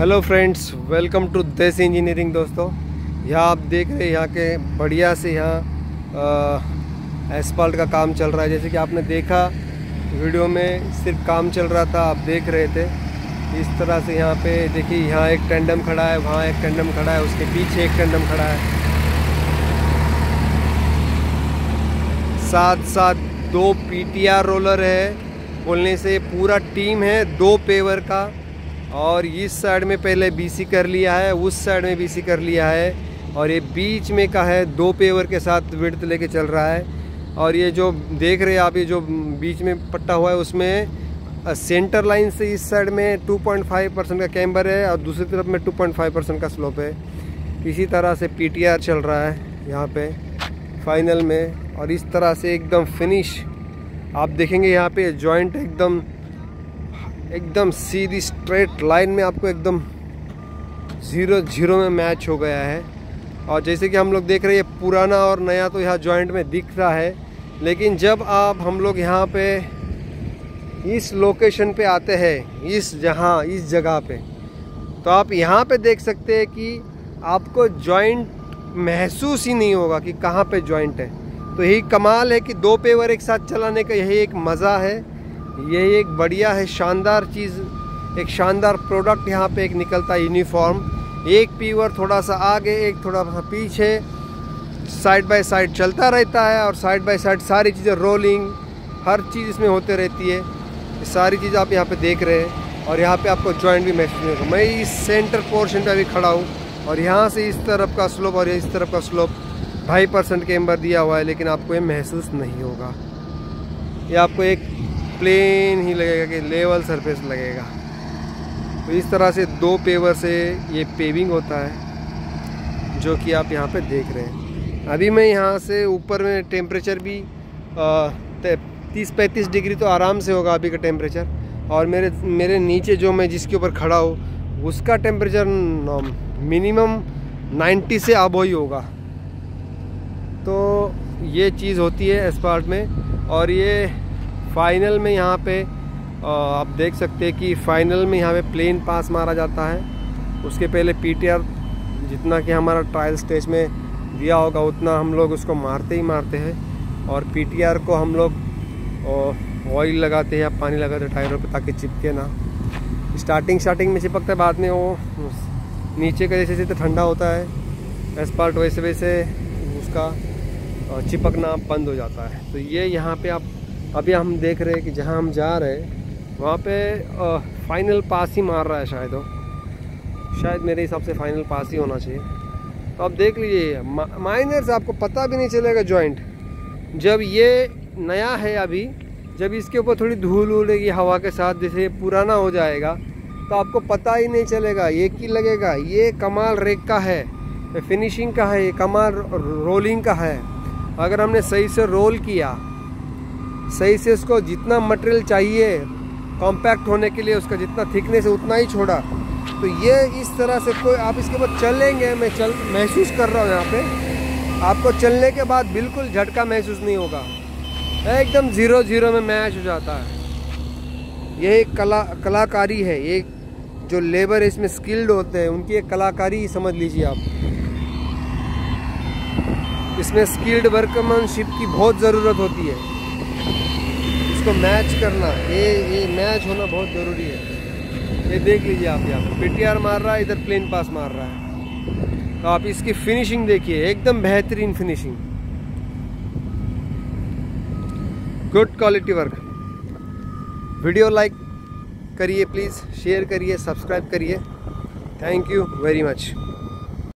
Hello friends, welcome to Desi engineering. दोस्तों, यहाँ आप देख रहे हैं यहाँ के बढ़िया से यहाँ एस्फाल्ट का काम चल रहा है। जैसे कि आपने देखा वीडियो में, सिर्फ काम चल रहा था, आप देख रहे थे। इस तरह से यहाँ पे देखिए, यहाँ एक टेंडम खड़ा है, वहाँ एक टेंडम खड़ा है, उसके पीछे एक टेंडम खड़ा है, साथ साथ 2 PTR रोलर है। बोलने से पूरा टीम है 2 पेवर का। और इस साइड में पहले BC कर लिया है, उस साइड में BC कर लिया है, और ये बीच में का है 2 पेवर के साथ विड्थ लेके चल रहा है। और ये जो देख रहे हैं आप, ये जो बीच में पट्टा हुआ है, उसमें सेंटर लाइन से इस साइड में 2.5% का कैम्बर है और दूसरी तरफ में 2.5% का स्लोप है। इसी तरह से PTR चल रहा है यहाँ पे फाइनल में। और इस तरह से एकदम फिनिश आप देखेंगे यहाँ पे जॉइंट एकदम सीधी स्ट्रेट लाइन में आपको एकदम 0-0 में मैच हो गया है। और जैसे कि हम लोग देख रहे हैं, पुराना और नया तो यहाँ जॉइंट में दिख रहा है, लेकिन जब हम लोग यहाँ पे इस लोकेशन पे आते हैं, इस जगह पे, तो आप यहाँ पे देख सकते हैं कि आपको जॉइंट महसूस ही नहीं होगा कि कहाँ पे जॉइंट है। तो यही कमाल है कि 2 पेवर एक साथ चलाने का यही एक मज़ा है। यही एक बढ़िया है, शानदार चीज़, एक शानदार प्रोडक्ट यहाँ पे एक निकलता है यूनिफॉर्म। एक पेवर थोड़ा सा आगे, एक थोड़ा सा पीछे, साइड बाय साइड चलता रहता है, और साइड बाय साइड सारी चीज़ें रोलिंग, हर चीज़ इसमें होते रहती है। ये सारी चीज़ आप यहाँ पे देख रहे हैं, और यहाँ पे आपको जॉइंट भी महसूस नहीं होगा। मैं इस सेंटर पोर्शन पे अभी खड़ा हूँ, और यहाँ से इस तरफ का स्लोप और इस तरफ का स्लोप 2.5% कैम्बर दिया हुआ है, लेकिन आपको ये महसूस नहीं होगा। ये आपको एक प्लेन ही लगेगा कि लेवल सरफेस लगेगा। तो इस तरह से 2 पेवर से ये पेविंग होता है, जो कि आप यहाँ पे देख रहे हैं। अभी मैं यहाँ से ऊपर में टेम्परेचर भी 30-35 डिग्री तो आराम से होगा अभी का टेम्परेचर। और मेरे नीचे जो मैं जिसके ऊपर खड़ा हूँ, उसका टेम्परेचर मिनिमम 90 से अबव ही होगा। तो ये चीज़ होती है एस्फाल्ट में। और ये फाइनल में यहाँ पे आप देख सकते हैं कि फाइनल में यहाँ पे प्लेन पास मारा जाता है। उसके पहले PTR जितना कि हमारा ट्रायल स्टेज में दिया होगा, उतना हम लोग उसको मारते ही मारते हैं। और PTR को हम लोग ऑयल लगाते हैं या पानी लगाते हैं टायरों पे, ताकि चिपके ना। स्टार्टिंग में चिपकता है, बाद में वो नीचे का जैसे जैसे ठंडा होता है एस्फाल्ट, वैसे वैसे उसका चिपकना बंद हो जाता है। तो ये यहाँ पे आप अभी हम देख रहे हैं कि जहाँ हम जा रहे हैं वहाँ पे फाइनल पास ही मार रहा है। शायद मेरे हिसाब से फाइनल पास ही होना चाहिए। तो आप देख लीजिए, माइनर्स आपको पता भी नहीं चलेगा जॉइंट। जब ये नया है अभी, जब इसके ऊपर थोड़ी धूल उड़ेगी हवा के साथ, जैसे पुराना हो जाएगा, तो आपको पता ही नहीं चलेगा, एक ही लगेगा ये कमाल रेक का है, फिनिशिंग का है, ये कमाल रोलिंग का है। अगर हमने सही से रोल किया, सही से उसको जितना मटेरियल चाहिए कॉम्पैक्ट होने के लिए, उसका जितना थिकनेस है उतना ही छोड़ा, तो ये इस तरह से कोई आप इसके ऊपर चलेंगे, मैं महसूस कर रहा हूँ यहाँ पे, आपको चलने के बाद बिल्कुल झटका महसूस नहीं होगा, एकदम 0-0 में मैच हो जाता है। यह एक कलाकारी है, एक जो लेबर इसमें स्किल्ड होते हैं उनकी एक कलाकारी समझ लीजिए आप। इसमें स्किल्ड वर्कमैनशिप की बहुत ज़रूरत होती है, इसको मैच करना, ये मैच होना बहुत ज़रूरी है। ये देख लीजिए आप, यहाँ पे PTR मार रहा है, इधर प्लेन पास मार रहा है। तो आप इसकी फिनिशिंग देखिए, एकदम बेहतरीन finishing, good quality work. Video like करिए प्लीज़, शेयर करिए, सब्सक्राइब करिए। Thank you very much.